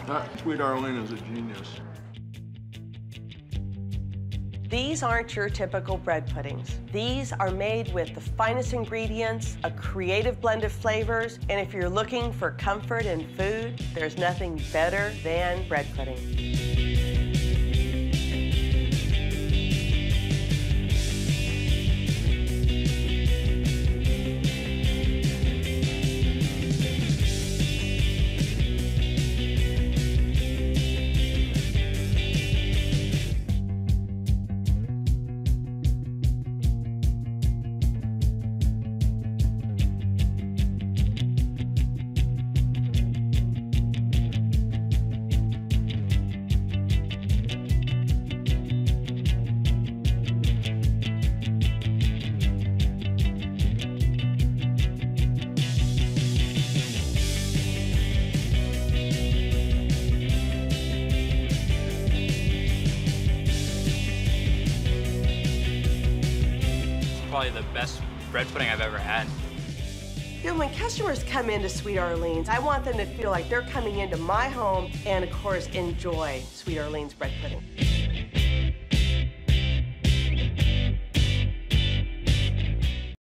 That Sweet Arleen is a genius. These aren't your typical bread puddings. These are made with the finest ingredients, a creative blend of flavors, and if you're looking for comfort in food, there's nothing better than bread pudding. Probably the best bread pudding I've ever had. You know, when customers come into Sweet Arlene's, I want them to feel like they're coming into my home and, of course, enjoy Sweet Arlene's bread pudding.